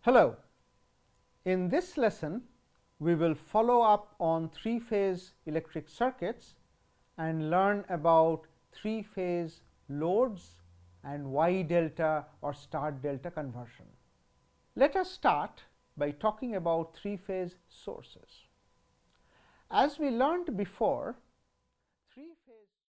Hello. In this lesson, we will follow up on three-phase electric circuits and learn about three-phase loads and Y delta or star delta conversion. Let us start by talking about three-phase sources. As we learned before, three-phase